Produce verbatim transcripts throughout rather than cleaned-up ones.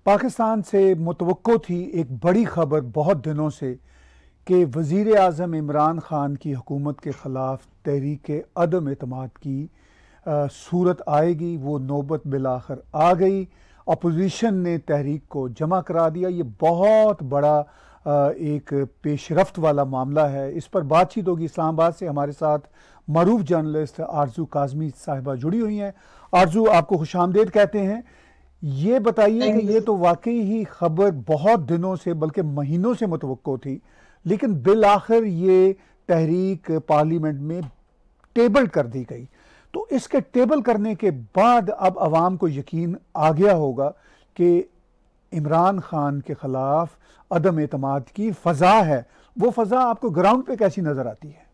पाकिस्तान से मुतवक्को थी एक बड़ी खबर बहुत दिनों से कि वज़ीर आज़म इमरान ख़ान की हुकूमत के ख़िलाफ़ तहरीक अदम एतमाद की आ, सूरत आएगी। वो नौबत बिलाखिर आ गई। अपोजिशन ने तहरीक को जमा करा दिया। ये बहुत बड़ा आ, एक पेशरफ्त वाला मामला है। इस पर बातचीत होगी। इस्लामाबाद से हमारे साथ मरूफ जर्नलिस्ट आरजू काज़मी साहिबा जुड़ी हुई हैं। आरजू, आपको खुशामदीद कहते हैं। ये बताइए कि ये तो वाकई ही खबर बहुत दिनों से बल्कि महीनों से मुतवक्को थी, लेकिन बिल आखिर ये तहरीक पार्लियामेंट में टेबल कर दी गई। तो इसके टेबल करने के बाद अब अवाम को यकीन आ गया होगा कि इमरान खान के खिलाफ अदम एतमाद की फ़ज़ा है। वो फ़ज़ा आपको ग्राउंड पे कैसी नज़र आती है?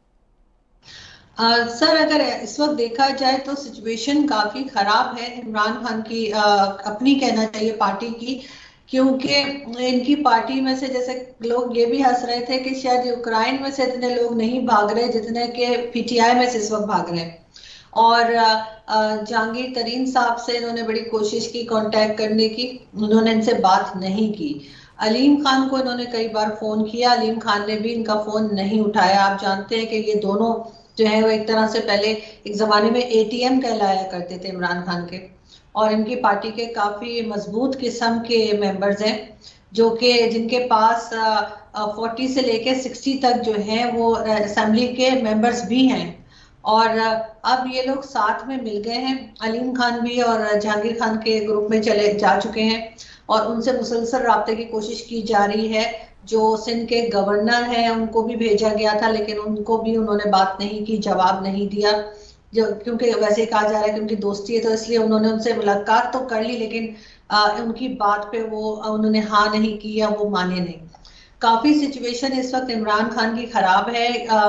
आ, सर, अगर इस वक्त देखा जाए तो सिचुएशन काफी खराब है इमरान खान की, आ, अपनी कहना चाहिए पार्टी की, क्योंकि इनकी पार्टी में से जैसे लोग ये भी हंस रहे थे कि शायद यूक्रेन में से इतने लोग नहीं भाग रहे जितने के पीटीआई में से इस वक्त भाग रहे हैं। और जहांगीर तरीन साहब से इन्होंने बड़ी कोशिश की कांटेक्ट करने की, उन्होंने इनसे बात नहीं की। अलीम खान को इन्होंने कई बार फोन किया, अलीम खान ने भी इनका फोन नहीं उठाया। आप जानते हैं कि ये दोनों जो है वो एक तरह से पहले एक जमाने में एटीएम कहलाया करते थे इमरान खान के, और इनकी पार्टी के काफी मजबूत किस्म के मेंबर्स हैं जो कि जिनके पास फोर्टी से लेके सिक्सटी तक जो है वो असेंबली के मेंबर्स भी हैं। और अब ये लोग साथ में मिल गए हैं। अलीम खान भी और जहांगीर खान के ग्रुप में चले जा चुके हैं और उनसे मुसलसल राब्ते की कोशिश की जा रही है। जो सिंध के गवर्नर हैं उनको भी भेजा गया था, लेकिन उनको भी उन्होंने बात नहीं की, जवाब नहीं दिया। जो क्योंकि वैसे ही कहा जा रहा है कि उनकी दोस्ती है तो इसलिए उन्होंने उनसे मुलाकात तो कर ली, लेकिन आ, उनकी बात पे वो उन्होंने हाँ नहीं की या वो माने नहीं। काफी सिचुएशन इस वक्त इमरान खान की खराब है।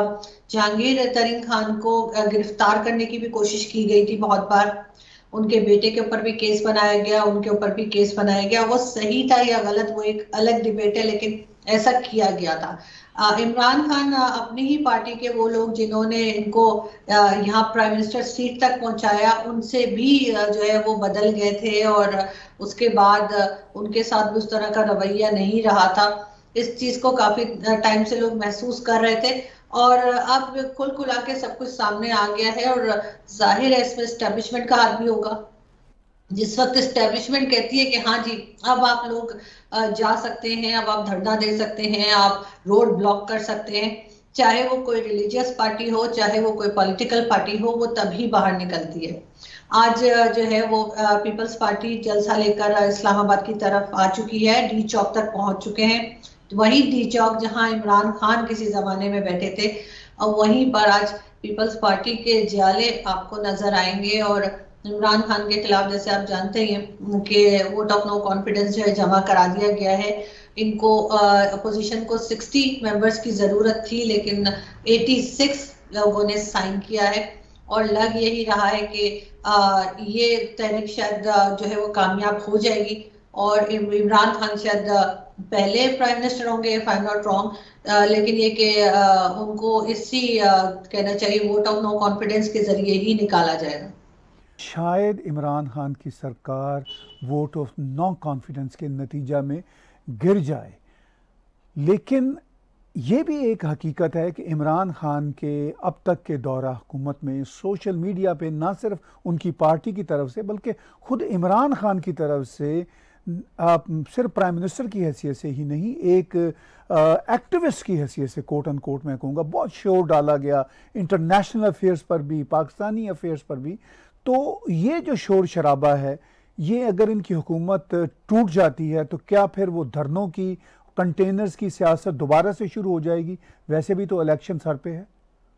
जहांगीर तरीन खान को गिरफ्तार करने की भी कोशिश की गई थी बहुत बार। उनके बेटे के ऊपर भी केस बनाया गया, उनके ऊपर भी केस बनाया गया। वो सही था या गलत वो एक अलग डिबेट है, लेकिन ऐसा किया गया था। इमरान खान अपनी ही पार्टी के वो लोग जिन्होंने इनको यहाँ प्राइम मिनिस्टर सीट तक पहुंचाया उनसे भी जो है वो बदल गए थे, और उसके बाद उनके साथ उस तरह का रवैया नहीं रहा था। इस चीज को काफी टाइम से लोग महसूस कर रहे थे और अब कुल खुला के सब कुछ सामने आ गया है। और जाहिर है इसमें एस्टेब्लिशमेंट का हाथ भी होगा। जिस वक्त एस्टेब्लिशमेंट कहती है कि हाँ जी अब आप लोग जा सकते हैं, अब आप धरना दे सकते हैं, आप रोड ब्लॉक कर सकते हैं, चाहे वो कोई रिलीजियस पार्टी हो चाहे वो कोई पॉलिटिकल पार्टी हो, वो तभी बाहर निकलती है। आज जो है वो पीपल्स पार्टी जलसा लेकर इस्लामाबाद की तरफ आ चुकी है, डी चौक तक पहुंच चुके हैं। वही डी चौक जहां इमरान खान किसी जमाने में बैठे थे, और वहीं पर आज पीपल्स पार्टी के जियाले आपको नजर आएंगे। और इमरान खान के खिलाफ जैसे आप जानते हैं कि वोट ऑफ नो कॉन्फिडेंस जो है जमा करा दिया गया है। इनको अपोजिशन को साठ मेंबर्स की जरूरत थी, लेकिन छियासी लोगों ने साइन किया है। और लग यही रहा है कि आ, ये तहरीक शायद जो है वो कामयाब हो जाएगी और इमरान खान शायद पहले प्राइम मिनिस्टर होंगे if I am not wrong, लेकिन ये कि उनको इसी कहना चाहिए वोट ऑफ नो कॉन्फिडेंस के जरिए ही निकाला जाएगा। शायद इमरान खान की सरकार वोट ऑफ नो कॉन्फिडेंस के नतीजा में गिर जाए, लेकिन ये भी एक हकीकत है कि इमरान खान के अब तक के दौरा हुकूमत में सोशल मीडिया पे ना सिर्फ उनकी पार्टी की तरफ से बल्कि खुद इमरान खान की तरफ से आप सिर्फ प्राइम मिनिस्टर की हैसियत से ही नहीं, एक एक्टिविस्ट की हैसियत से कोट एंड कोट मैं कहूँगा बहुत शोर डाला गया इंटरनेशनल अफेयर्स पर भी, पाकिस्तानी अफेयर्स पर भी। तो ये जो शोर शराबा है, ये अगर इनकी हुकूमत टूट जाती है तो क्या फिर वो धरनों की, कंटेनर्स की सियासत दोबारा से शुरू हो जाएगी? वैसे भी तो इलेक्शन सर पे है।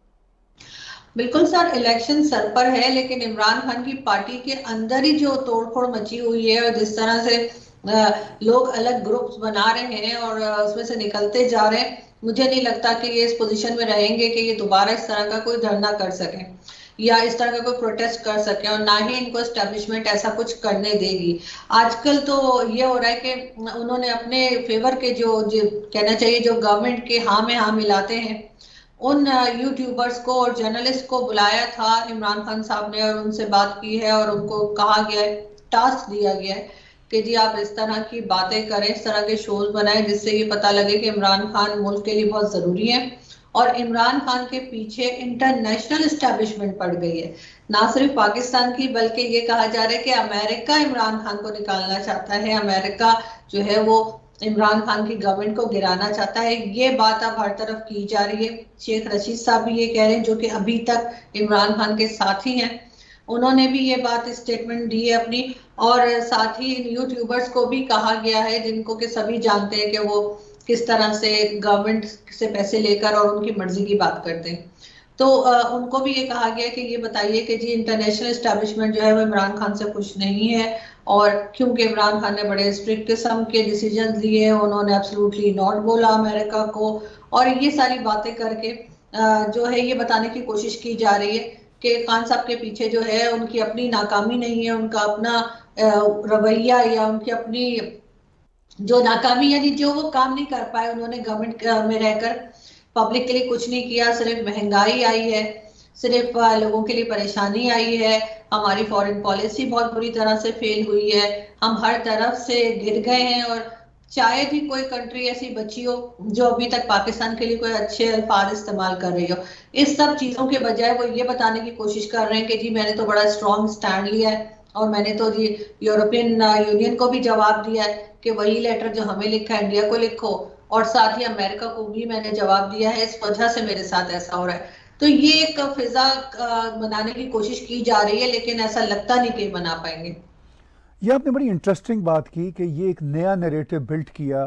बिल्कुल सर, इलेक्शन सर पर है, लेकिन इमरान खान की पार्टी के अंदर ही जो तोड़फोड़ मची हुई है और जिस तरह से लोग अलग ग्रुप्स बना रहे हैं और उसमें से निकलते जा रहे हैं, मुझे नहीं लगता कि ये इस पोजीशन में रहेंगे कि ये दोबारा इस तरह का कोई धरना कर सके या इस तरह का कोई प्रोटेस्ट कर सके, और ना ही इनको एस्टेब्लिशमेंट ऐसा कुछ करने देगी। आजकल तो ये हो रहा है कि उन्होंने अपने फेवर के जो, जो कहना चाहिए जो गवर्नमेंट के हाँ में हाँ मिलाते हैं, उन यूट्यूबर्स को और जर्नलिस्ट को बुलाया था इमरान खान साहब ने और उनसे बात की है और उनको कहा गया है, टास्क दिया गया है कि जी आप इस तरह की बातें करें, इस तरह के शोज बनाएं जिससे ये पता लगे कि इमरान खान मुल्क के लिए बहुत जरूरी है। और इमरान खान के पीछे इंटरनेशनल एस्टेब्लिशमेंट पड़ गई है, ना सिर्फ पाकिस्तान की, बल्कि ये कहा जा रहा है कि अमेरिका इमरान खान को निकालना चाहता है, अमेरिका जो है वो इमरान खान की गवर्नमेंट को गिराना चाहता है। ये बात अब हर तरफ की जा रही है। शेख रशीद साहब भी ये कह रहे हैं, जो कि अभी तक इमरान खान के साथ ही हैं, उन्होंने भी ये बात स्टेटमेंट दी है अपनी। और साथ ही यूट्यूबर्स को भी कहा गया है, जिनको कि सभी जानते हैं कि वो किस तरह से गवर्नमेंट से पैसे लेकर और उनकी मर्जी की बात करते हैं, तो आ, उनको भी ये कहा गया कि ये बताइए कि जी इंटरनेशनल एस्टेब्लिशमेंट जो है वो इमरान खान से खुश नहीं है, और क्योंकि इमरान खान ने बड़े स्ट्रिक्ट किस्म के डिसीजन लिए, उन्होंने एब्सोल्युटली नॉट बोला अमेरिका को, और ये सारी बातें करके आ, जो है ये बताने की कोशिश की जा रही है कि खान साहब के पीछे जो है उनकी अपनी नाकामी नहीं है, उनका अपना रवैया या उनकी अपनी जो नाकामी यानी जो वो काम नहीं कर पाए, उन्होंने गवर्नमेंट में रहकर पब्लिक के लिए कुछ नहीं किया, सिर्फ महंगाई आई है, सिर्फ लोगों के लिए परेशानी आई है, हमारी फॉरेन पॉलिसी बहुत बुरी तरह से फेल हुई है, हम हर तरफ से गिर गए हैं, और शायद ही कोई कंट्री ऐसी बची हो जो अभी तक पाकिस्तान के लिए कोई अच्छे अल्फाज इस्तेमाल कर रही हो। इस सब चीजों के बजाय वो ये बताने की कोशिश कर रहे हैं कि जी मैंने तो बड़ा स्ट्रॉन्ग स्टैंड लिया है, और मैंने तो जी यूरोपियन यूनियन को भी जवाब दिया है कि वही लेटर जो हमें लिखा है इंडिया को लिखो, और साथ ही अमेरिका को भी मैंने जवाब दिया है, इस वजह से मेरे साथ ऐसा हो रहा है। तो ये एक फिजा बनाने की कोशिश की जा रही है, लेकिन ऐसा लगता नहीं कि बना पाएंगे। ये आपने बड़ी इंटरेस्टिंग बात की कि ये एक नया नैरेटिव बिल्ड किया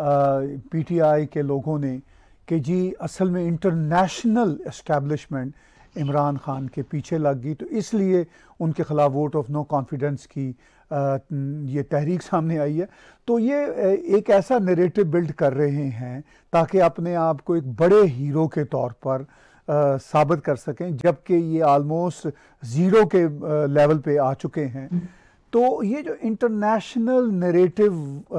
पीटीआई के लोगों ने कि जी असल में इंटरनेशनल एस्टेब्लिशमेंट इमरान खान के पीछे लग गई, तो इसलिए उनके खिलाफ वोट ऑफ नो कॉन्फिडेंस की आ, ये तहरीक सामने आई है। तो ये एक ऐसा नैरेटिव बिल्ड कर रहे हैं ताकि अपने आप को एक बड़े हीरो के तौर पर आ, साबित कर सकें, जबकि ये आलमोस्ट ज़ीरो के लेवल पे आ चुके हैं। तो ये जो इंटरनेशनल नैरेटिव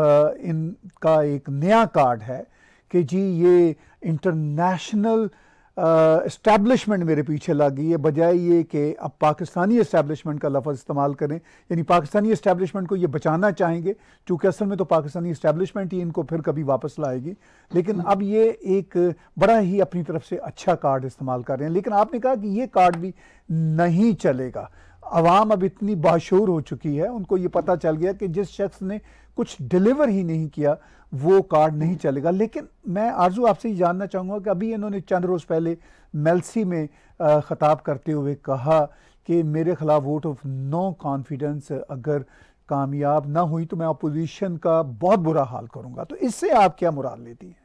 इनका एक नया कार्ड है कि जी ये इंटरनेशनल इस्टेब्लिशमेंट मेरे पीछे लग गई है, बजाय ये कि अब पाकिस्तानी इस्टेब्लिशमेंट का लफ्ज़ इस्तेमाल करें, यानी पाकिस्तानी इस्टेब्लिशमेंट को ये बचाना चाहेंगे, चूँकि असल में तो पाकिस्तानी इस्टेब्लिशमेंट ही इनको फिर कभी वापस लाएगी। लेकिन अब ये एक बड़ा ही अपनी तरफ से अच्छा कार्ड इस्तेमाल कर रहे हैं। लेकिन आपने कहा कि ये कार्ड भी नहीं चलेगा। अवाम अब इतनी बाशूर हो चुकी है, उनको ये पता चल गया कि जिस शख्स ने कुछ डिलीवर ही नहीं किया वो कार्ड नहीं चलेगा। लेकिन मैं आरजू आपसे ये जानना चाहूँगा कि अभी इन्होंने चंद रोज़ पहले मेलसी में ख़ताब करते हुए कहा कि मेरे खिलाफ वोट ऑफ नो कॉन्फिडेंस अगर कामयाब ना हुई तो मैं अपोजिशन का बहुत बुरा हाल करूँगा। तो इससे आप क्या मुराद लेती हैं?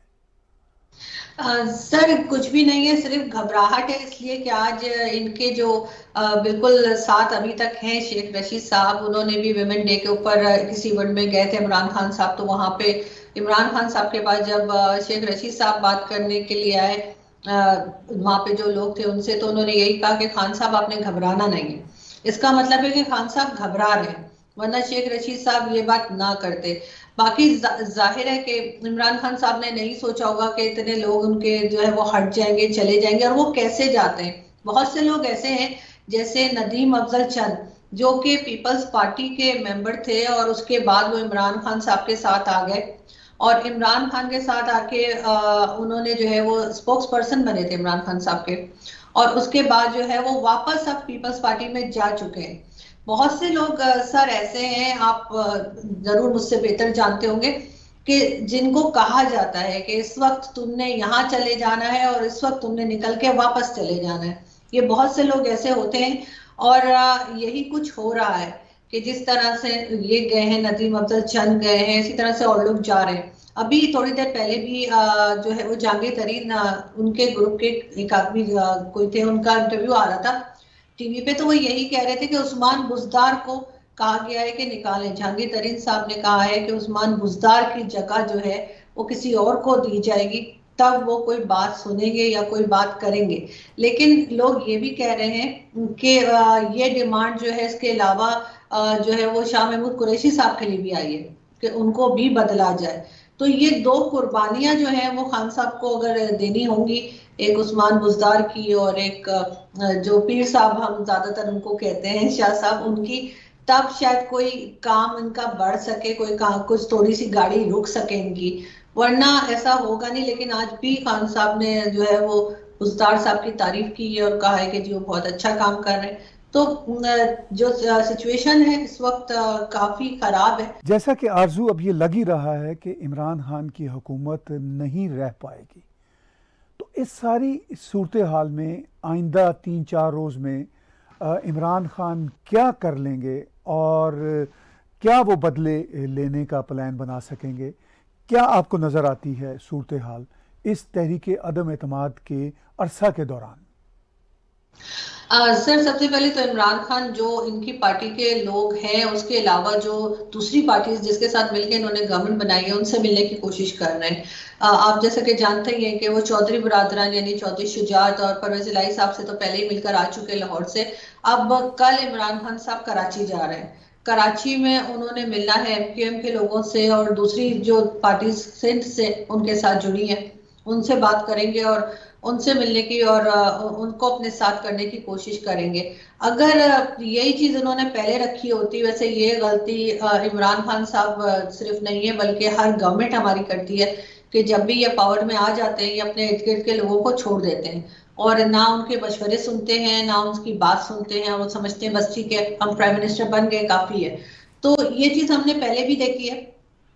आ, सर कुछ भी नहीं है, सिर्फ घबराहट है, इसलिए कि आज इनके जो आ, बिल्कुल साथ अभी तक हैं शेख रशीद साहब, उन्होंने भी विमेन डे के ऊपर किसी इवेंट में गए थे इमरान खान साहब, तो वहां पे इमरान खान साहब के पास जब शेख रशीद साहब बात करने के लिए आए, वहां पे जो लोग थे उनसे, तो उन्होंने यही कहा कि खान साहब आपने घबराना नहीं है। इसका मतलब है कि खान साहब घबरा रहे हैं, वरना शेख रशीद साहब ये बात ना करते। बाकी जाहिर है कि इमरान खान साहब ने नहीं सोचा होगा कि इतने लोग उनके जो है वो हट जाएंगे, चले जाएंगे, और वो कैसे जाते हैं। बहुत से लोग ऐसे हैं जैसे नदीम अफजल चंद, जो कि पीपल्स पार्टी के मेंबर थे, और उसके बाद वो इमरान खान साहब के साथ आ गए, और इमरान खान के साथ आके उन्होंने जो है वो स्पोक्स पर्सन बने थे इमरान खान साहब के, और उसके बाद जो है वो वापस अब पीपल्स पार्टी में जा चुके हैं। बहुत से लोग सर ऐसे हैं, आप जरूर मुझसे बेहतर जानते होंगे, कि जिनको कहा जाता है कि इस वक्त तुमने यहाँ चले जाना है और इस वक्त तुमने निकल के वापस चले जाना है। ये बहुत से लोग ऐसे होते हैं, और यही कुछ हो रहा है कि जिस तरह से ये गए हैं, नदीम अफजल चंद गए हैं, इसी तरह से और लोग जा रहे हैं। अभी थोड़ी देर पहले भी जो है वो जहांगीर तरीन, उनके ग्रुप के एक आदमी कोई थे, उनका इंटरव्यू आ रहा था टीवी पे, तो वो यही कह रहे थे कि उस्मान बुज़दार को कहा गया है कि निकालें। जहांगीर तरीन साहब ने कहा है कि उस्मान बुज़दार की जगह जो है वो किसी और को दी जाएगी, तब वो कोई बात सुनेंगे या कोई बात करेंगे। लेकिन लोग ये भी कह रहे हैं कि ये डिमांड जो है इसके अलावा जो है वो शाह महमूद कुरैशी साहब के लिए भी आई है कि उनको भी बदला जाए। तो ये दो कुर्बानियां जो हैं वो खान साहब को अगर देनी होंगी, एक उस्मान बुज़दार की और एक जो पीर साहब हम ज्यादातर उनको कहते हैं, शाह साहब, उनकी, तब शायद कोई काम इनका बढ़ सके, कोई काम, कुछ थोड़ी सी गाड़ी रुक सके इनकी, वरना ऐसा होगा नहीं। लेकिन आज भी खान साहब ने जो है वो उस्ताद साहब की तारीफ की है और कहा है कि जी वो बहुत अच्छा काम कर रहे हैं। तो जो सिचुएशन है इस वक्त काफी खराब है। जैसा कि आरजू अब ये लग ही रहा है कि इमरान खान की हुकूमत नहीं रह पाएगी, तो इस सारी सूरत हाल में आइंदा तीन चार रोज़ में इमरान खान क्या कर लेंगे और क्या वो बदले लेने का प्लान बना सकेंगे? क्या आपको नज़र आती है सूरत हाल इस तहरीक अदम एतमाद के अरसा के दौरान? आ, सर सबसे पहले तो इमरान खान जो इनकी पार्टी के लोग हैं, उसके अलावा जो दूसरी पार्टीज जिसके साथ मिलकर इन्होंने गवर्नमेंट बनाई है, उनसे मिलने की कोशिश कर रहे हैं। आ, आप जैसा कि जानते ही हैं कि वो चौधरी बरादरान यानी चौधरी शुजात और परवेज इलाही साहब से तो पहले ही मिलकर आ चुके लाहौर से। अब कल इमरान खान साहब कराची जा रहे हैं। कराची में उन्होंने मिलना है एमक्यूएम के लोगों से और दूसरी जो पार्टीज सिंध से उनके साथ जुड़ी है, उनसे बात करेंगे और उनसे मिलने की और उनको अपने साथ करने की कोशिश करेंगे। अगर यही चीज उन्होंने पहले रखी होती, वैसे ये गलती इमरान खान साहब सिर्फ नहीं है बल्कि हर गवर्नमेंट हमारी करती है कि जब भी ये पावर में आ जाते हैं ये अपने इर्द गिर्द के लोगों को छोड़ देते हैं और ना उनके मशवरे सुनते हैं ना उनकी बात सुनते हैं। वो समझते हैं बस ठीक है हम प्राइम मिनिस्टर बन गए काफी है। तो ये चीज हमने पहले भी देखी है,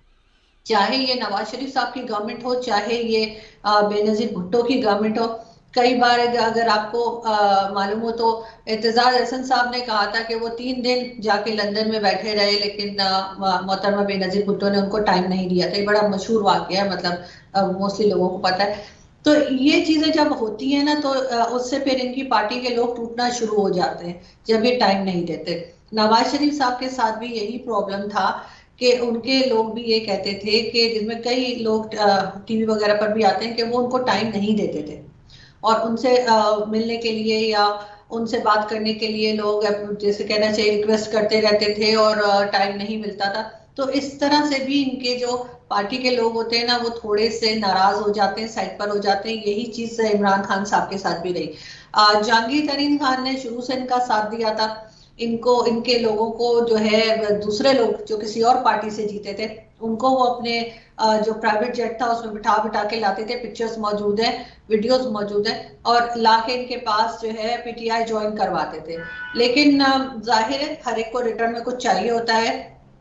चाहे ये नवाज शरीफ साहब की गवर्नमेंट हो, चाहे ये बेनजीर भुट्टो की गवर्नमेंट हो। कई बार अगर आपको मालूम हो तो एतजाज अहसन साहब ने कहा था कि वो तीन दिन जाके लंदन में बैठे रहे, लेकिन मोहतरमा बेनजीर भुट्टो ने उनको टाइम नहीं दिया था। ये बड़ा मशहूर वाकया है, मतलब मोस्टली लोगों को पता है। तो ये चीजें जब होती है ना तो उससे फिर इनकी पार्टी के लोग टूटना शुरू हो जाते हैं जब ये टाइम नहीं देते। नवाज शरीफ साहब के साथ भी यही प्रॉब्लम था कि उनके लोग भी ये कहते थे कि जिसमें कई लोग टीवी वगैरह पर भी आते हैं कि वो उनको टाइम नहीं देते थे और उनसे मिलने के लिए या उनसे बात करने के लिए लोग जैसे कहना चाहिए रिक्वेस्ट करते रहते थे और टाइम नहीं मिलता था। तो इस तरह से भी इनके जो पार्टी के लोग होते हैं ना वो थोड़े से नाराज हो जाते हैं, साइड पर हो जाते हैं। यही चीज इमरान खान साहब के साथ भी रही। जहांगीर तरीन खान ने शुरू से इनका साथ दिया था, इनको इनके लोगों को जो है दूसरे लोग जो किसी और पार्टी से जीते थे उनको वो अपने जो प्राइवेट जेट था उसमें बिठा बिठा के लाते थे। पिक्चर्स मौजूद है, वीडियोस मौजूद है और लाके इनके पास जो है पीटीआई ज्वाइन करवाते थे। लेकिन जाहिर है हर एक को रिटर्न में कुछ चाहिए होता है,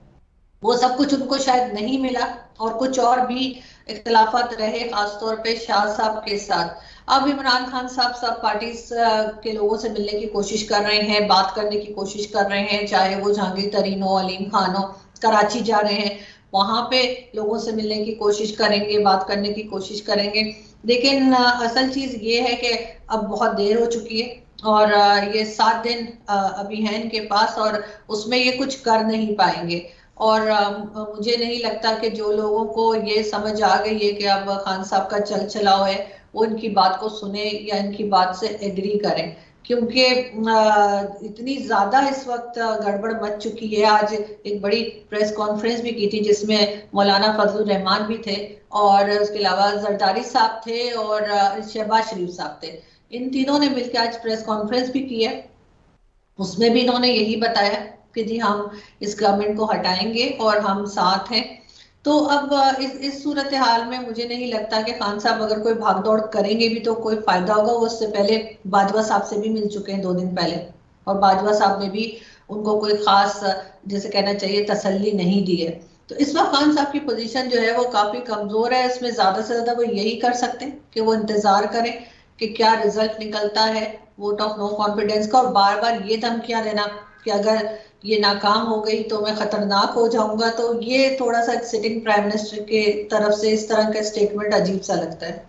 वो सब कुछ उनको शायद नहीं मिला और कुछ और भी इख्तलाफात रहे, खासतौर पे शाह साहब के साथ। अब इमरान खान साहब सब पार्टी के लोगों से मिलने की कोशिश कर रहे हैं, बात करने की कोशिश कर रहे हैं, चाहे वो जहांगीर तरीन हो, अलीम खान हो। कराची जा रहे हैं, वहां पे लोगों से मिलने की कोशिश करेंगे, बात करने की कोशिश करेंगे। लेकिन असल चीज ये है कि अब बहुत देर हो चुकी है और ये सात दिन अभी है इनके पास और उसमें ये कुछ कर नहीं पाएंगे। और मुझे नहीं लगता कि जो लोगों को ये समझ आ गई है कि अब खान साहब का चल चलाव है वो इनकी बात को सुने या इनकी बात से एग्री करें, क्योंकि इतनी ज्यादा इस वक्त गड़बड़ मच चुकी है। आज एक बड़ी प्रेस कॉन्फ्रेंस भी की थी जिसमें मौलाना फजलुर रहमान भी थे और उसके अलावा जरदारी साहब थे और शहबाज शरीफ साहब थे। इन तीनों ने मिलकर आज प्रेस कॉन्फ्रेंस भी की है, उसमें भी इन्होंने यही बताया कि जी हम इस गवर्नमेंट को हटाएंगे और हम साथ हैं। तो अब इस इस सूरत हाल में मुझे नहीं लगता कि खान साहब अगर कोई भागदौड़ करेंगे भी तो कोई फायदा होगा। वो उससे पहले बाजवा साहब से भी मिल चुके हैं दो दिन पहले और बाजवा साहब ने भी उनको कोई खास जैसे कहना चाहिए तसल्ली नहीं दी है। तो इस वक्त खान साहब की पोजीशन जो है वो काफी कमजोर है। इसमें ज्यादा से ज्यादा वो यही कर सकते हैं कि वो इंतजार करें कि क्या रिजल्ट निकलता है वोट ऑफ नो कॉन्फिडेंस का, और बार बार ये धमकियां देना कि अगर ये नाकाम हो गई तो मैं खतरनाक हो जाऊंगा। तो ये थोड़ा सा सिटिंग प्राइम मिनिस्टर के तरफ से इस तरह का स्टेटमेंट अजीब सा लगता है।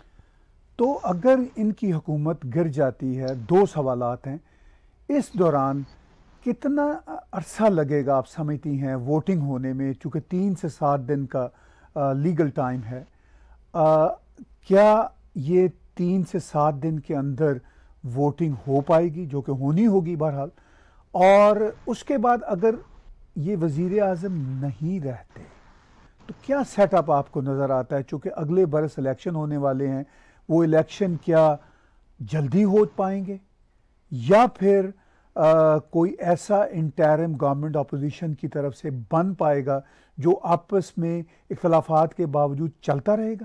तो अगर इनकी हुकूमत गिर जाती है, दो सवालात हैं, इस दौरान कितना अरसा लगेगा आप समझती हैं वोटिंग होने में, चूँकि तीन से सात दिन का आ, लीगल टाइम है। आ, क्या ये तीन से सात दिन के अंदर वोटिंग हो पाएगी, जो कि होनी होगी बहरहाल? और उसके बाद अगर ये वज़ीर आज़म नहीं रहते तो क्या सेटअप आपको नज़र आता है? चूँकि अगले बरस इलेक्शन होने वाले हैं, वो इलेक्शन क्या जल्दी हो पाएंगे या फिर आ, कोई ऐसा इंटरिम गवर्नमेंट अपोजिशन की तरफ से बन पाएगा जो आपस में इख्तलाफात के बावजूद चलता रहेगा?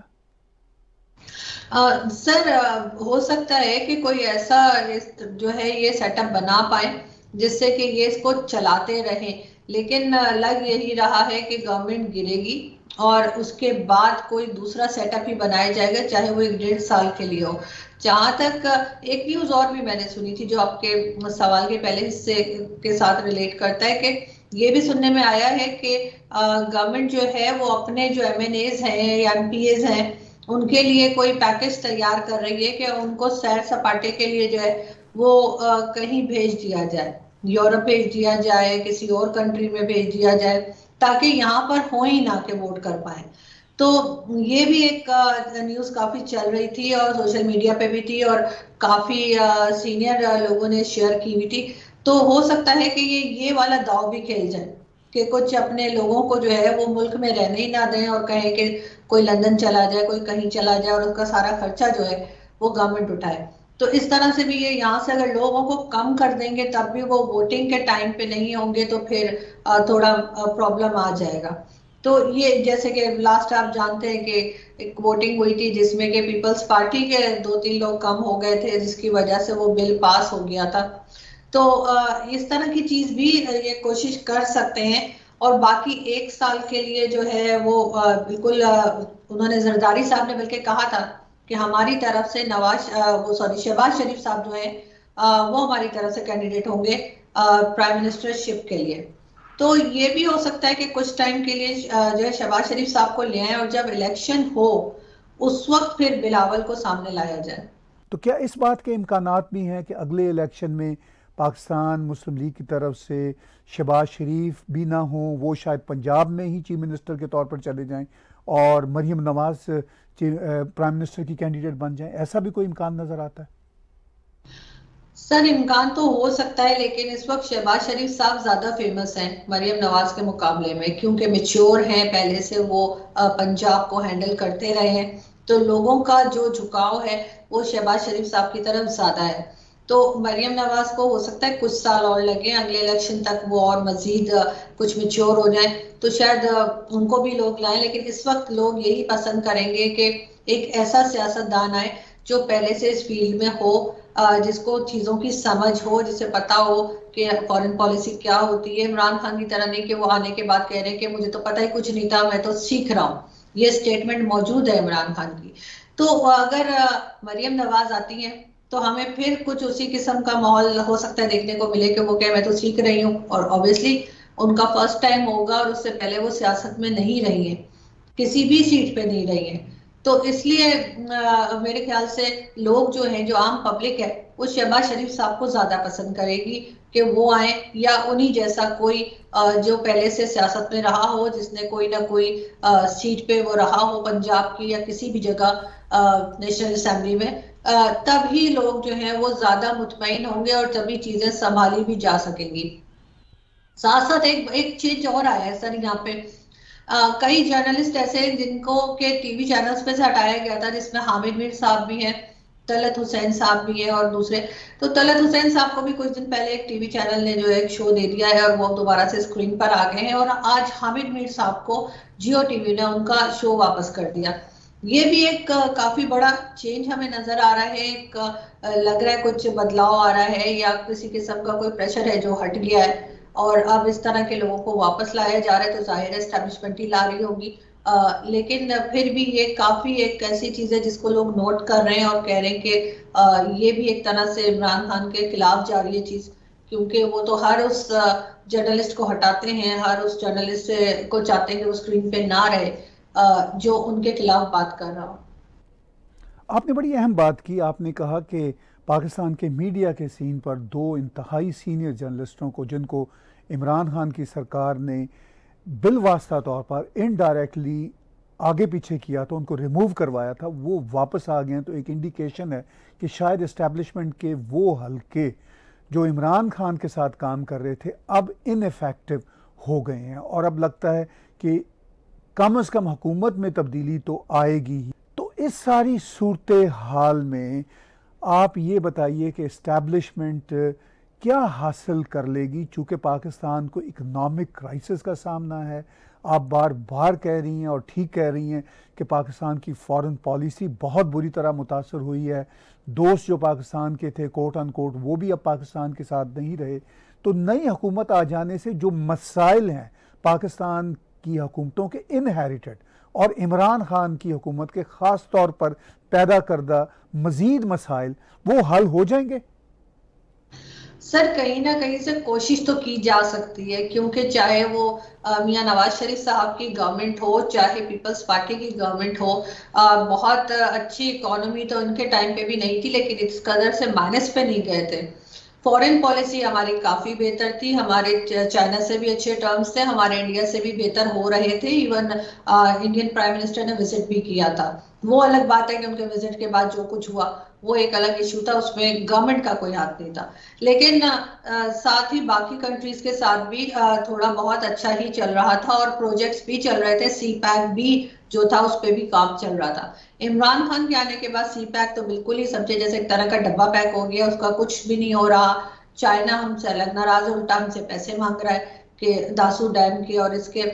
आ, सर आ, हो सकता है कि कोई ऐसा जो है ये सेटअप बना पाए जिससे कि ये इसको चलाते रहे, लेकिन लग यही रहा है कि गवर्नमेंट गिरेगी और उसके बाद कोई दूसरा सेटअप ही बनाया जाएगा, चाहे वो एक डेढ़ साल के लिए हो। जहां तक एक न्यूज और भी मैंने सुनी थी जो आपके सवाल के पहले हिस्से के साथ रिलेट करता है, कि ये भी सुनने में आया है कि गवर्नमेंट जो है वो अपने जो एम एन एज हैं या एम पी एज हैं उनके लिए कोई पैकेज तैयार कर रही है कि उनको सैर सपाटे के लिए जो है वो आ, कहीं भेज दिया जाए, यूरोप भेज दिया जाए, किसी और कंट्री में भेज दिया जाए, ताकि यहाँ पर हो ही ना के वोट कर पाए। तो ये भी एक न्यूज काफी चल रही थी और सोशल मीडिया पे भी थी और काफी सीनियर लोगों ने शेयर की हुई थी। तो हो सकता है कि ये ये वाला दाव भी खेल जाए कि कुछ अपने लोगों को जो है वो मुल्क में रहने ही ना दें और कहें कि कोई लंदन चला जाए, कोई कहीं चला जाए और उसका सारा खर्चा जो है वो गवर्नमेंट उठाए। तो इस तरह से भी ये यहाँ से अगर लोगों को कम कर देंगे तब भी वो वोटिंग के टाइम पे नहीं होंगे तो फिर थोड़ा प्रॉब्लम आ जाएगा। तो ये जैसे कि लास्ट आप जानते हैं कि एक वोटिंग हुई थी जिसमें कि पीपल्स पार्टी के दो तीन लोग कम हो गए थे, जिसकी वजह से वो बिल पास हो गया था। तो इस तरह की चीज भी ये कोशिश कर सकते हैं। और बाकी एक साल के लिए जो है वो बिल्कुल उन्होंने जरदारी साहब ने बल्कि कहा था कि हमारी तरफ से नवाज वो सॉरी शहबाज शरीफ साहब जो है वो हमारी तरफ से कैंडिडेट होंगे प्राइम मिनिस्टरशिप के लिए। तो ये भी हो सकता है कि कुछ टाइम के लिए जो है शहबाज शरीफ साहब को ले आए और जब इलेक्शन हो उस वक्त फिर बिलावल को सामने लाया जाए। तो क्या इस बात के इम्कानात भी हैं कि अगले इलेक्शन में पाकिस्तान मुस्लिम लीग की तरफ से शहबाज शरीफ भी ना हो, वो शायद पंजाब में ही चीफ मिनिस्टर के तौर पर चले जाएं और मरियम नवाज प्राइम मिनिस्टर की कैंडिडेट बन जाएं? ऐसा भी कोई इम्कान नजर आता है? सर इम्कान तो हो सकता है, लेकिन इस वक्त शहबाज शरीफ साहब ज्यादा फेमस हैं मरियम नवाज के मुकाबले में, क्योंकि मैच्योर हैं, पहले से वो पंजाब को हैंडल करते रहे हैं। तो लोगों का जो झुकाव है वो शहबाज शरीफ साहब की तरफ ज्यादा है। तो मरियम नवाज को हो सकता है कुछ साल और लगे, अगले इलेक्शन तक वो और मजीद कुछ मैच्योर हो जाए तो शायद उनको भी लोग लाएं। लेकिन इस वक्त लोग यही पसंद करेंगे कि एक ऐसा सियासतदान आए जो पहले से इस फील्ड में हो, जिसको चीजों की समझ हो, जिसे पता हो कि फॉरेन पॉलिसी क्या होती है। इमरान खान की तरह नहीं कि वो आने के बाद कह रहे हैं कि मुझे तो पता ही कुछ नहीं था, मैं तो सीख रहा हूँ। ये स्टेटमेंट मौजूद है इमरान खान की। तो अगर मरियम नवाज आती है तो हमें फिर कुछ उसी किस्म का माहौल हो सकता है देखने को मिले कि वो कहे मैं तो सीख रही हूँ, और ऑब्वियसली उनका फर्स्ट टाइम होगा और उससे पहले वो सियासत में नहीं रही है, किसी भी सीट पे नहीं रही है। तो इसलिए आ, मेरे ख्याल से लोग जो हैं, जो आम पब्लिक है, वो शहबाज शरीफ साहब को ज्यादा पसंद करेगी कि वो आए, या उन्हीं जैसा कोई आ, जो पहले से सियासत में रहा हो, जिसने कोई ना कोई आ, सीट पे वो रहा हो पंजाब की या किसी भी जगह नेशनल असेंबली में, तभी लोग जो हैं वो ज्यादा मुतमईन होंगे और तभी चीजें संभाली भी जा सकेंगी। साथ साथ एक एक चीज और आया है सर यहाँ पे, आ, कई जर्नलिस्ट ऐसे हैं जिनको के टीवी चैनल्स पे से हटाया गया था, जिसमें हामिद मीर साहब भी हैं, तलत हुसैन साहब भी है और दूसरे। तो तलत हुसैन साहब को भी कुछ दिन पहले एक टीवी चैनल ने जो एक शो दे दिया है और वो दोबारा से स्क्रीन पर आ गए हैं, और आज हामिद मीर साहब को जियो टीवी ने उनका शो वापस कर दिया। ये भी एक काफी बड़ा चेंज हमें नजर आ रहा है, एक लग रहा है कुछ बदलाव आ रहा है, या किसी किस्म का कोई प्रेशर है जो हट गया है और अब इस तरह के लोगों को वापस लाया जा रहा है। तो जाहिर है एस्टैब्लिशमेंट ही ला रही होगी, आ, लेकिन फिर भी ये काफी एक ऐसी चीज है जिसको लोग नोट कर रहे हैं और कह रहे हैं कि आ, ये भी एक तरह से इमरान खान के खिलाफ जा रही है चीज, क्योंकि वो तो हर उस जर्नलिस्ट को हटाते हैं, हर उस जर्नलिस्ट को चाहते हैं कि वो स्क्रीन पे ना रहे जो उनके खिलाफ बात कर रहा हो। आपने बड़ी अहम बात की, आपने कहा कि पाकिस्तान के मीडिया के सीन पर दो इंतहाई सीनियर जर्नलिस्टों को, जिनको इमरान खान की सरकार ने बिलवास्ता तौर पर इनडायरेक्टली आगे पीछे किया तो उनको रिमूव करवाया था, वो वापस आ गए हैं। तो एक इंडिकेशन है कि शायद इस्टेब्लिशमेंट के वो हल्के जो इमरान खान के साथ काम कर रहे थे अब इनइफेक्टिव हो गए हैं, और अब लगता है कि कम अज़ कम हुकूमत में तब्दीली तो आएगी ही। तो इस सारी सूरत हाल में आप ये बताइए कि इस्टेब्लिशमेंट क्या हासिल कर लेगी? चूँकि पाकिस्तान को इकनॉमिक क्राइसिस का सामना है, आप बार बार कह रही हैं और ठीक कह रही हैं कि पाकिस्तान की फॉरेन पॉलिसी बहुत बुरी तरह मुतासर हुई है। दोस्त जो पाकिस्तान के थे कोट अन कोट वो भी अब पाकिस्तान के साथ नहीं रहे। तो नई हुकूमत आ जाने से जो मसाइल हैं पाकिस्तान की हुकूमतों के इनहेरिटेड और इमरान खान की हुकूमत के ख़ास तौर पर पैदा करदा मज़ीद मसाइल, वो हल हो जाएंगे? सर कहीं ना कहीं से कोशिश तो की जा सकती है, क्योंकि चाहे वो मियां नवाज शरीफ साहब की गवर्नमेंट हो, चाहे पीपल्स पार्टी की गवर्नमेंट हो, आ, बहुत अच्छी इकोनॉमी तो उनके टाइम पे भी नहीं थी, लेकिन इस कदर से माइनस पे नहीं गए थे। फॉरेन पॉलिसी हमारी काफी बेहतर थी, हमारे चाइना से भी अच्छे टर्म्स थे, हमारे इंडिया से भी बेहतर हो रहे थे। इवन इंडियन प्राइम मिनिस्टर ने विजिट भी किया था। वो अलग बात है कि उनके विजिट के बाद जो कुछ हुआ वो एक अलग इशू था, उसमें गवर्नमेंट का कोई हाथ नहीं था। लेकिन आ, साथ ही बाकी कंट्रीज के साथ भी आ, थोड़ा बहुत अच्छा ही चल रहा था और प्रोजेक्ट्स भी चल रहे थे। सी पैक भी जो था उस पर भी काम चल रहा था। इमरान खान के आने के बाद सी पैक तो बिल्कुल ही समझे जैसे एक तरह का डब्बा पैक हो गया, उसका कुछ भी नहीं हो रहा। चाइना हमसे अलग नाराज है, उल्टा हमसे पैसे मांग रहा है कि दासू डैम के और इसके।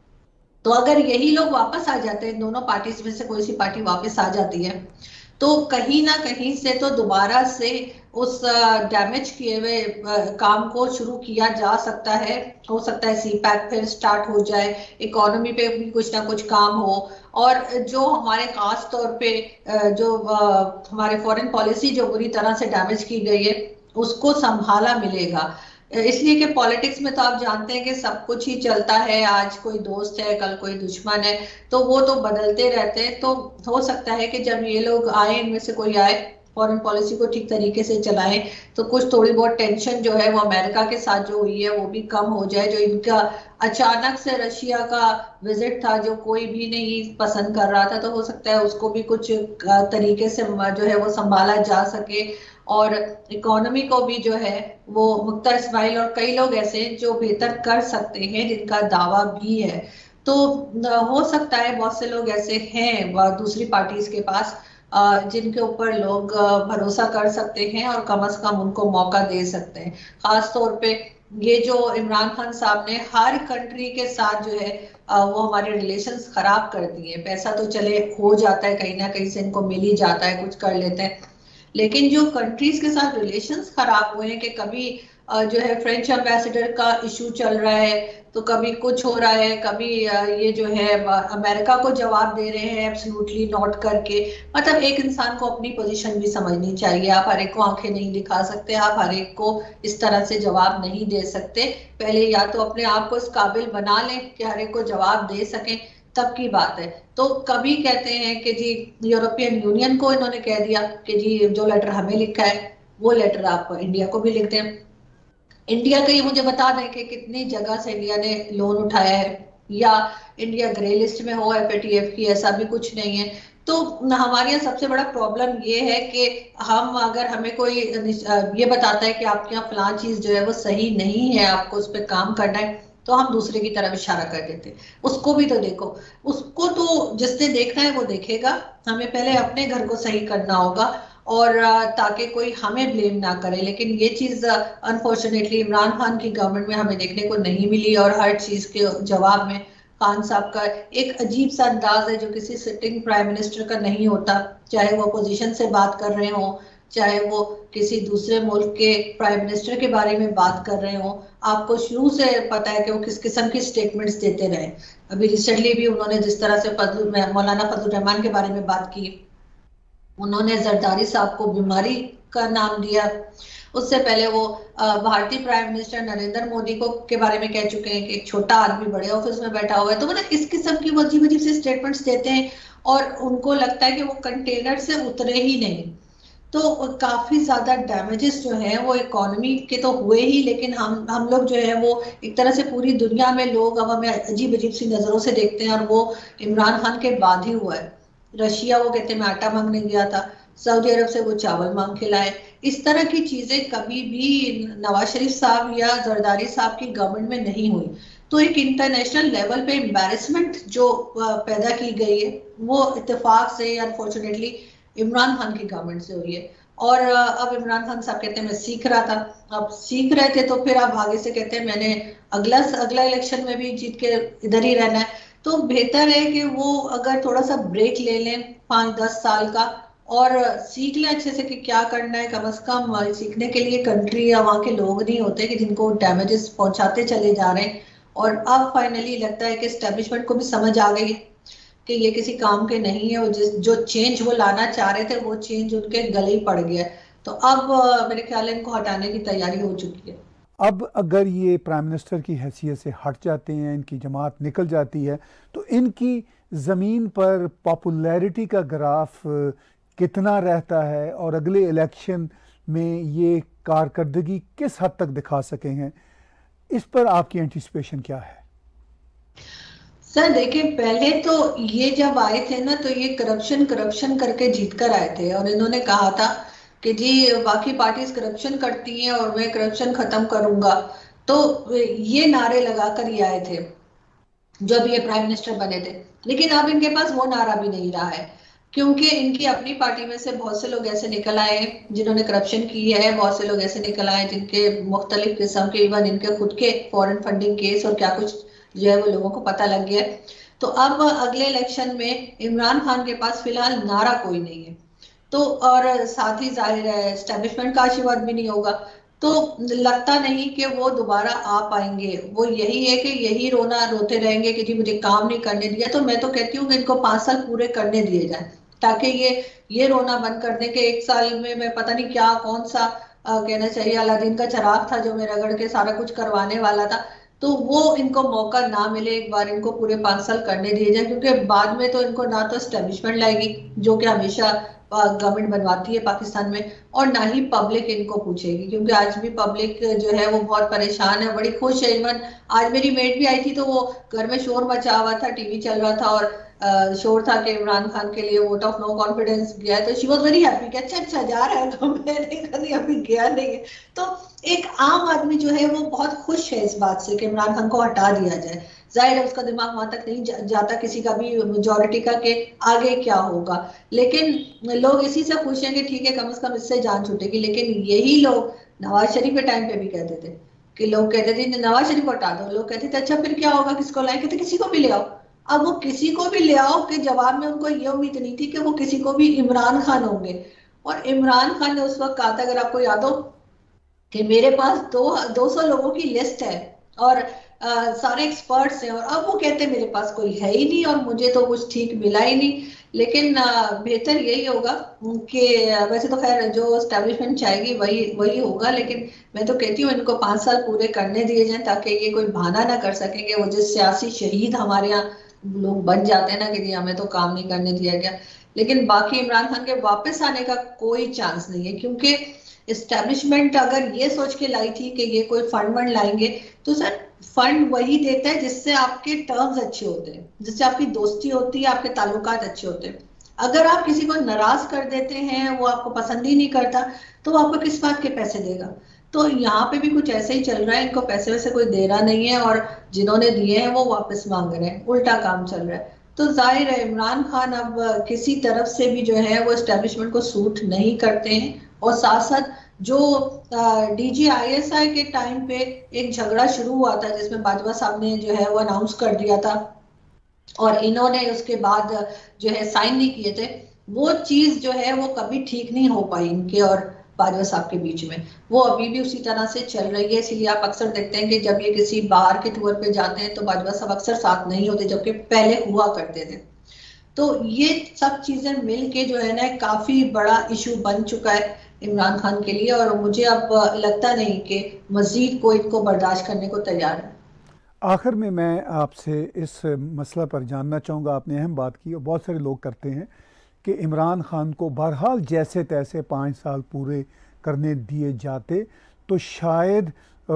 तो अगर यही लोग वापस आ जाते हैं, दोनों पार्टीज में से कोई सी पार्टी वापस आ जाती है, तो कहीं ना कहीं से तो दोबारा से उस डैमेज किए हुए काम को शुरू किया जा सकता है। हो सकता है सी पैक फिर स्टार्ट हो जाए, इकोनॉमी पे भी कुछ ना कुछ काम हो, और जो हमारे खास तौर पे जो हमारे फॉरेन पॉलिसी जो बुरी तरह से डैमेज की गई है उसको संभाला मिलेगा। इसलिए कि पॉलिटिक्स में तो आप जानते हैं कि सब कुछ ही चलता है, आज कोई दोस्त है कल कोई दुश्मन है, तो वो तो बदलते रहते हैं। तो हो सकता है कि जब ये लोग आए, इनमें से कोई आए, फॉरेन पॉलिसी को ठीक तरीके से चलाएं, तो कुछ थोड़ी बहुत टेंशन जो है वो अमेरिका के साथ जो हुई है वो भी कम हो जाए। जो इनका अचानक से रशिया का विजिट था जो कोई भी नहीं पसंद कर रहा था, तो हो सकता है उसको भी कुछ तरीके से जो है वो संभाला जा सके। और इकोनॉमी को भी जो है वो मुख्तार इस्माइल और कई लोग ऐसे जो बेहतर कर सकते हैं, जिनका दावा भी है। तो हो सकता है बहुत से लोग ऐसे हैं दूसरी पार्टीज के पास जिनके ऊपर लोग भरोसा कर सकते हैं और कम से कम उनको मौका दे सकते हैं। खास तौर पे ये जो इमरान खान साहब ने हर कंट्री के साथ जो है वो हमारे रिलेशंस खराब कर दिए। पैसा तो चले हो जाता है, कहीं ना कहीं से इनको मिल ही जाता है, कुछ कर लेते हैं, लेकिन जो कंट्रीज के साथ रिलेशंस खराब हुए हैं कि कभी जो है फ्रेंच एम्बेसडर का इशू चल रहा है, तो कभी कुछ हो रहा है, कभी ये जो है अमेरिका को जवाब दे रहे हैं एब्सोल्युटली नॉट करके। मतलब एक इंसान को अपनी पोजीशन भी समझनी चाहिए। आप हर एक को आंखें नहीं दिखा सकते, आप हर एक को इस तरह से जवाब नहीं दे सकते। पहले या तो अपने आप को इस काबिल बना लें कि हर एक को जवाब दे सकें, तब की बात है। तो कभी कहते हैं कि जी यूरोपियन यूनियन को इन्होंने कह दिया कि जी जो लेटर हमें लिखा है वो लेटर आप इंडिया को भी लिख दें। इंडिया का ये मुझे बता दें कि कितनी जगह से इंडिया ने लोन उठाया है, या इंडिया ग्रे लिस्ट में हो एफ ए टी एफ की, ऐसा भी कुछ नहीं है। तो हमारे यहाँ सबसे बड़ा प्रॉब्लम ये है कि हम अगर हमें कोई ये बताता है कि आपके यहाँ फलां चीज जो है वो सही नहीं है, आपको उस पर काम करना है, तो हम दूसरे की तरफ इशारा कर देते। उसको भी तो देखो, उसको तो जिसने देखना है वो देखेगा। हमें पहले अपने घर को सही करना होगा और ताकि कोई हमें ब्लेम ना करे। लेकिन ये चीज अनफॉर्चुनेटली इमरान खान की गवर्नमेंट में हमें देखने को नहीं मिली, और हर चीज के जवाब में खान साहब का एक अजीब सा अंदाज है जो किसी सिटिंग प्राइम मिनिस्टर का नहीं होता। चाहे वो अपोजिशन से बात कर रहे हो, चाहे वो किसी दूसरे मुल्क के प्राइम मिनिस्टर के बारे में बात कर रहे हो, आपको शुरू से पता है कि वो किस किस्म की स्टेटमेंट्स देते रहे। अभी रिसेंटली भी उन्होंने जिस तरह से फजल मौलाना फजल रहमान के बारे में बात की, उन्होंने जरदारी साहब को बीमारी का नाम दिया। उससे पहले वो भारतीय प्राइम मिनिस्टर नरेंद्र मोदी को के बारे में कह चुके हैं कि एक छोटा आदमी बड़े ऑफिस में बैठा हुआ है। तो मतलब इस किस्म की वो अजीब अजीब से स्टेटमेंट्स देते हैं और उनको लगता है कि वो कंटेनर से उतरे ही नहीं। तो काफी ज्यादा डैमेजेस जो हैं वो इकोनॉमी के तो हुए ही, लेकिन हम हम लोग जो है वो एक तरह से पूरी दुनिया में लोग अब हमें अजीब अजीब सी नजरों से देखते हैं, और वो इमरान खान के बाद ही हुआ है। रशिया वो कहते हैं मैं आटा मांगने गया था, सऊदी अरब से वो चावल मांग के लाए। इस तरह की चीजें कभी भी नवाज शरीफ साहब या जरदारी साहब की गवर्नमेंट में नहीं हुई। तो एक इंटरनेशनल लेवल पे एम्बैरेसमेंट जो पैदा की गई है वो इत्तेफाक से अनफॉर्चुनेटली इमरान खान की गवर्नमेंट से हुई है। और अब इमरान खान साहब कहते हैं मैं सीख रहा था। अब सीख रहे थे तो फिर आप आगे से कहते हैं मैंने अगला अगला इलेक्शन में भी जीत के इधर ही रहना है। तो बेहतर है कि वो अगर थोड़ा सा ब्रेक ले लें पांच दस साल का, और सीख लें अच्छे से कि क्या करना है। कम से कम सीखने के लिए कंट्री या वहाँ के लोग नहीं होते कि जिनको डैमेजेस पहुंचाते चले जा रहे हैं। और अब फाइनली लगता है कि एस्टेब्लिशमेंट को भी समझ आ गई है कि ये किसी काम के नहीं है, और जिस जो चेंज वो लाना चाह रहे थे वो चेंज उनके गले ही पड़ गया। तो अब मेरे ख्याल है इनको हटाने की तैयारी हो चुकी है। अब अगर ये प्राइम मिनिस्टर की हैसियत से हट जाते हैं, इनकी जमात निकल जाती है, तो इनकी ज़मीन पर पॉपुलैरिटी का ग्राफ कितना रहता है और अगले इलेक्शन में ये कारकर्दगी किस हद तक दिखा सके हैं, इस पर आपकी एंटिसिपेशन क्या है? सर देखिए, पहले तो ये जब आए थे ना तो ये करप्शन करप्शन करके जीत कर आए थे, और इन्होंने कहा था कि जी बाकी पार्टीज करप्शन करती हैं और मैं करप्शन खत्म करूंगा। तो ये नारे लगाकर ये आए थे जब ये प्राइम मिनिस्टर बने थे। लेकिन अब इनके पास वो नारा भी नहीं रहा है, क्योंकि इनकी अपनी पार्टी में से बहुत से लोग ऐसे निकल आए हैं जिन्होंने करप्शन की है, बहुत से लोग ऐसे निकल आए जिनके मुख्तलिफ किस्म के, इवन इनके खुद के फॉरेन फंडिंग केस और क्या कुछ जो है वो लोगों को पता लग गया। तो अब अगले इलेक्शन में इमरान खान के पास फिलहाल नारा कोई नहीं है, तो और साथ ही जाहिर है एस्टेब्लिशमेंट का आशीर्वाद भी नहीं होगा, तो लगता नहीं कि वो दोबारा आ पाएंगे। वो यही है कि यही रोना रोते रहेंगे कि जी मुझे काम नहीं करने दिया। तो मैं तो कहती हूँ कि इनको पांच साल पूरे करने दिए जाए, ताकि ये ये रोना बंद कर दें कि एक साल में मैं पता नहीं क्या कौन सा आ, कहना चाहिए अलादीन का चिराग था जो मैं रगड़ के सारा कुछ करवाने वाला था। तो वो इनको मौका ना मिले, एक बार इनको पूरे पांच साल करने दिए जाए, क्योंकि बाद में तो इनको ना तो एस्टेब्लिशमेंट लाएगी जो कि हमेशा गवर्नमेंट बनवाती है पाकिस्तान में, और ना ही पब्लिक इनको पूछेगी, क्योंकि आज भी पब्लिक जो है वो बहुत परेशान है, बड़ी खुश है। इवन आज मेरी मेट भी आई थी तो वो घर में शोर मचा हुआ था, टीवी चल रहा था और आ, शोर था कि इमरान खान के लिए वोट ऑफ नो कॉन्फिडेंस गया है। तो शी वाज वेरी हैप्पी कि अच्छा अच्छा जा रहा है, तो मैंने कभी अभी गया नहीं है। तो एक आम आदमी जो है वो बहुत खुश है इस बात से कि इमरान खान को हटा दिया जाए। जाहिर है उसका दिमाग वहां तक नहीं जा, जाता किसी का भी मेजोरिटी का के आगे क्या होगा, लेकिन लोग इसी से खुश हैं कि ठीक है कम से कम इससे जान छूटेगी। लेकिन यही लोग नवाज शरीफ के टाइम पे भी कहते थे कि लोग कहते थे नवाज शरीफ को हटा दो, लोग कहते थे अच्छा फिर क्या होगा, किसको लाए, कहते किसी को भी ले आओ। अब वो किसी को भी ले आओ के जवाब में उनको ये उम्मीद नहीं थी कि वो किसी को भी इमरान खान होंगे। और इमरान खान ने उस वक्त कहा था, अगर आपको याद हो, कि मेरे पास दो दो सौ लोगों की लिस्ट है और आ, सारे एक्सपर्ट्स हैं, और अब वो कहते हैं मेरे पास कोई है ही नहीं और मुझे तो कुछ ठीक मिला ही नहीं। लेकिन बेहतर यही होगा कि वैसे तो खैर जो एस्टेब्लिशमेंट चाहेगी वही वही होगा, लेकिन मैं तो कहती हूँ इनको पांच साल पूरे करने दिए जाएं, ताकि ये कोई बहाना ना कर सकेंगे वो जिस सियासी शहीद हमारे यहाँ लोग बन जाते हैं ना कि जी हमें तो काम नहीं करने दिया गया। लेकिन बाकी इमरान खान के वापस आने का कोई चांस नहीं है, क्योंकि एस्टेब्लिशमेंट अगर ये सोच के लाई थी कि ये कोई फंड वंड लाएंगे, तो सर फंड वही देता है जिससे आपके टर्म्स अच्छे होते हैं, जिससे आपकी दोस्ती होती है, आपके ताल्लुकात अच्छे होते हैं। अगर आप किसी को नाराज कर देते हैं, वो आपको पसंद ही नहीं करता, तो वो आपको किस बात के पैसे देगा। तो यहाँ पे भी कुछ ऐसे ही चल रहा है, इनको पैसे वैसे कोई दे रहा नहीं है और जिन्होंने दिए हैं वो वापस मांग रहे हैं, उल्टा काम चल रहा है। तो जाहिर है इमरान खान अब किसी तरफ से भी जो है वो एस्टेब्लिशमेंट को सूट नहीं करते हैं। और साथ साथ जो डीजी आईएसआई के टाइम पे एक झगड़ा शुरू हुआ था जिसमें बाजवा साहब ने जो है वो अनाउंस कर दिया था और इन्होंने उसके बाद जो है साइन नहीं किए थे, वो चीज जो है वो कभी ठीक नहीं हो पाई इनके और बाजवा साहब के बीच में, वो अभी भी उसी तरह से चल रही है। इसीलिए आप अक्सर देखते हैं कि जब ये किसी बाहर के टूर पे जाते हैं तो बाजवा साहब अक्सर साथ नहीं होते, जबकि पहले हुआ करते थे। तो ये सब चीजें मिल के जो है ना काफी बड़ा इशू बन चुका है इमरान खान के लिए, और मुझे अब लगता नहीं कि मजीद कोई इनको बर्दाश्त करने को तैयार है। आखिर में मैं आपसे इस मसला पर जानना चाहूँगा, आपने अहम बात की और बहुत सारे लोग करते हैं कि इमरान खान को बहरहाल जैसे तैसे पाँच साल पूरे करने दिए जाते तो शायद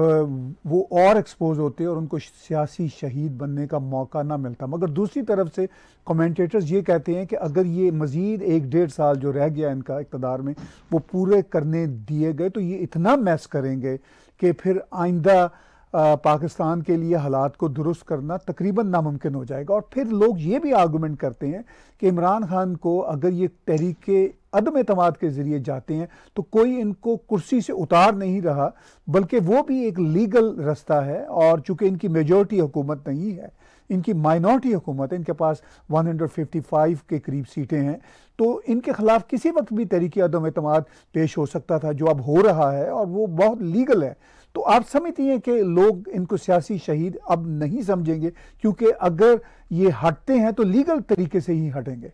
वो और एक्सपोज होते और उनको सियासी शहीद बनने का मौका ना मिलता। मगर दूसरी तरफ से कमेंटेटर्स ये कहते हैं कि अगर ये मज़ीद एक डेढ़ साल जो रह गया इनका इक़्तिदार में वो पूरे करने दिए गए तो ये इतना मैस करेंगे कि फिर आइंदा आ, पाकिस्तान के लिए हालात को दुरुस्त करना तकरीबन नामुमकिन हो जाएगा। और फिर लोग ये भी आर्गूमेंट करते हैं कि इमरान खान को अगर ये तहरीक अदम एतमाद के ज़रिए जाते हैं तो कोई इनको कुर्सी से उतार नहीं रहा, बल्कि वो भी एक लीगल रास्ता है। और चूँकि इनकी मेजॉरिटी हुकूमत नहीं है, इनकी माइनॉरिटी हुकूमत है, इनके पास एक सौ पचपन के करीब सीटें हैं, तो इनके खिलाफ किसी वक्त भी तहरीक अदम एतमाद पेश हो सकता था, जो अब हो रहा है और वो बहुत लीगल है। तो आप समझती हैं कि लोग इनको सियासी शहीद अब नहीं समझेंगे, क्योंकि अगर ये हटते हैं तो लीगल तरीके से ही हटेंगे?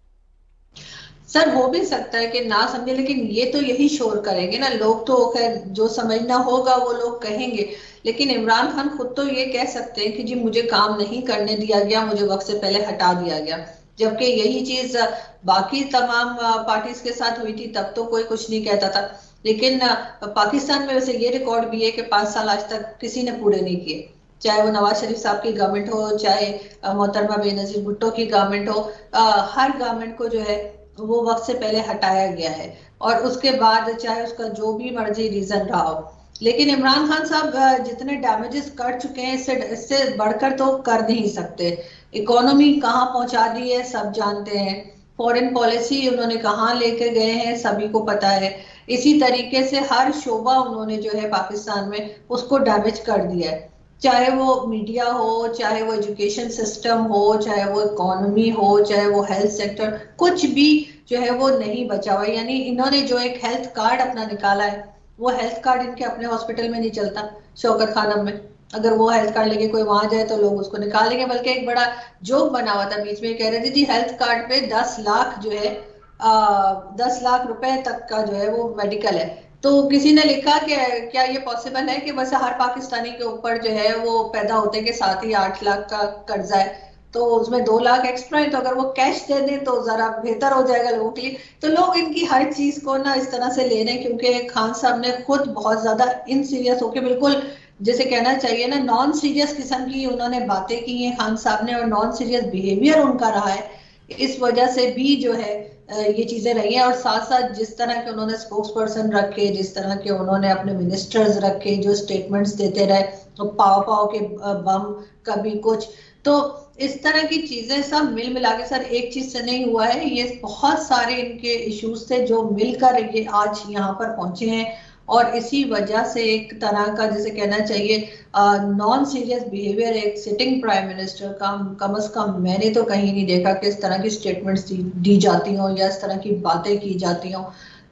सर हो भी सकता है कि ना समझे, लेकिन ये तो यही शोर करेंगे ना लोग, तो खैर जो समझना होगा वो लोग कहेंगे। लेकिन इमरान खान खुद तो ये कह सकते हैं कि जी मुझे काम नहीं करने दिया गया, मुझे वक्त से पहले हटा दिया गया, जबकि यही चीज बाकी तमाम पार्टीज के साथ हुई थी, तब तो कोई कुछ नहीं कहता था। लेकिन पाकिस्तान में वैसे ये रिकॉर्ड भी है कि पांच साल आज तक किसी ने पूरे नहीं किए, चाहे वो नवाज शरीफ साहब की गवर्नमेंट हो, चाहे मोहतरमा बेनजीर भुट्टो की गवर्नमेंट हो, हर गवर्नमेंट को जो है वो वक्त से पहले हटाया गया है, और उसके बाद चाहे उसका जो भी मर्जी रीजन रहा हो। लेकिन इमरान खान साहब जितने डैमेजेस कर चुके हैं, इससे इससे बढ़कर तो कर नहीं सकते। इकोनॉमी कहाँ पहुंचा दी है सब जानते हैं, फॉरेन पॉलिसी उन्होंने कहाँ लेके गए हैं सभी को पता है। इसी तरीके से हर शोबा उन्होंने जो है पाकिस्तान में उसको डैमेज कर दिया है, चाहे वो मीडिया हो, चाहे वो एजुकेशन सिस्टम हो, चाहे वो इकोनॉमी हो, चाहे वो हेल्थ सेक्टर, कुछ भी जो है वो नहीं बचा हुआ। यानी इन्होंने जो एक हेल्थ कार्ड अपना निकाला है, वो हेल्थ कार्ड इनके अपने हॉस्पिटल में नहीं चलता, शौकत खानम में। अगर वो हेल्थ कार्ड लेके कोई वहां जाए तो लोग उसको निकालेंगे। बल्कि एक बड़ा जोक बना हुआ था बीच में, कह रहे थे जी हेल्थ कार्ड पे दस लाख जो है आ, दस लाख रुपए तक का जो है वो मेडिकल है। तो किसी ने लिखा कि क्या ये पॉसिबल है कि बस हर पाकिस्तानी के ऊपर जो है वो पैदा होते के साथ ही आठ लाख का कर्जा है, तो उसमें दो लाख एक्स्ट्रा है, तो अगर वो कैश दे दें तो जरा बेहतर हो जाएगा लोगों के लिए। तो लोग इनकी हर चीज को ना इस तरह से ले रहे हैं, क्योंकि खान साहब ने खुद बहुत ज्यादा इन सीरियस होकर, बिल्कुल जैसे कहना चाहिए ना नॉन सीरियस किस्म की उन्होंने बातें की हैं खान साहब ने, और नॉन सीरियस बिहेवियर उनका रहा है। इस वजह से भी जो है ये चीजें रही हैं। और साथ साथ जिस तरह के उन्होंने स्पोक्स पर्सन रखे, जिस तरह के उन्होंने अपने मिनिस्टर्स रखे जो स्टेटमेंट्स देते रहे, तो पाव पाव के बम कभी कुछ, तो इस तरह की चीजें सब मिल मिला के सर एक चीज से नहीं हुआ है, ये बहुत सारे इनके इश्यूज थे जो मिलकर ये आज यहाँ पर पहुंचे हैं। और इसी वजह से एक तरह का जैसे कहना चाहिए नॉन सीरियस बिहेवियर एक सिटिंग प्राइम मिनिस्टर का, कम अज कम मैंने तो कहीं नहीं देखा कि इस तरह की स्टेटमेंट्स दी, दी जाती हों या इस तरह की बातें की जाती हों।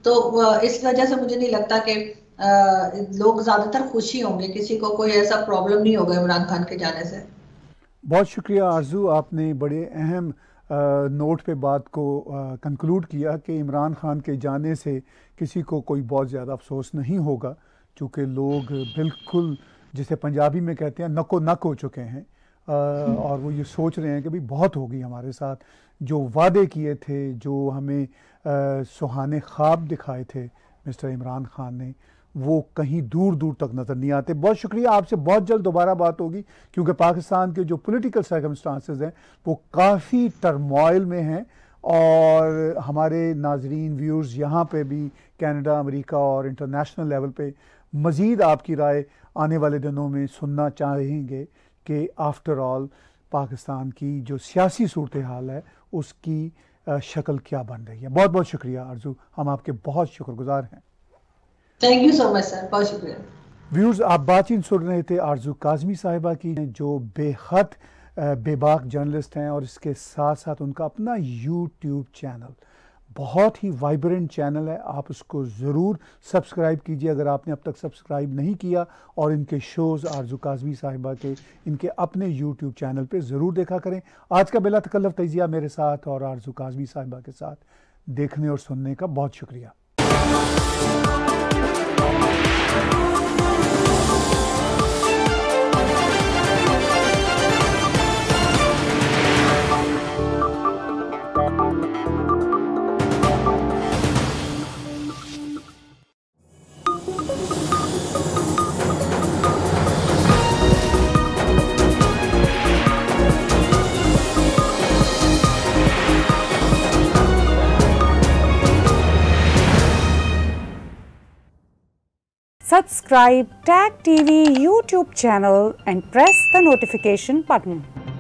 तो इस वजह से मुझे नहीं लगता कि लोग ज्यादातर खुशी होंगे, किसी को कोई ऐसा प्रॉब्लम नहीं होगा इमरान खान के जाने से। बहुत शुक्रिया आरजू, आपने बड़े अहम नोट पे बात को कंक्लूड किया कि इमरान खान के जाने से किसी को कोई बहुत ज़्यादा अफसोस नहीं होगा, क्योंकि लोग बिल्कुल जिसे पंजाबी में कहते हैं नको नक हो चुके हैं। आ, और वो ये सोच रहे हैं कि भाई बहुत होगी हमारे साथ, जो वादे किए थे, जो हमें सुहाने ख्वाब दिखाए थे मिस्टर इमरान खान ने, वो कहीं दूर दूर तक नज़र नहीं आते। बहुत शुक्रिया, आपसे बहुत जल्द दोबारा बात होगी, क्योंकि पाकिस्तान के जो पॉलिटिकल सर्कमस्टांसेस हैं वो काफ़ी टर्मोइल में हैं, और हमारे नाजरीन व्यूअर्स यहाँ पे भी कनाडा, अमेरिका और इंटरनेशनल लेवल पे मज़ीद आपकी राय आने वाले दिनों में सुनना चाहेंगे कि आफ्टर ऑल पाकिस्तान की जो सियासी सूरत हाल है उसकी शक्ल क्या बन रही है। बहुत बहुत शुक्रिया आरजू, हम आपके बहुत शुक्रगुजार हैं। Thank you so much sir, बहुत शुक्रिया। व्यूअर्स, आप बातचीत सुन रहे थे आरजू काज़मी साहिबा की, जो बेहद बेबाक जर्नलिस्ट हैं, और इसके साथ साथ उनका अपना यूट्यूब चैनल, बहुत ही वाइब्रेंट चैनल है, आप उसको ज़रूर सब्सक्राइब कीजिए अगर आपने अब तक सब्सक्राइब नहीं किया, और इनके शोज़ आरजू काज़मी साहिबा के इनके अपने यूट्यूब चैनल पे ज़रूर देखा करें। आज का बिला तकल्लुफ़ तजिया मेरे साथ और आरजू काज़मी साहिबा के साथ देखने और सुनने का बहुत शुक्रिया। Subscribe Tag T V YouTube channel and press the notification button.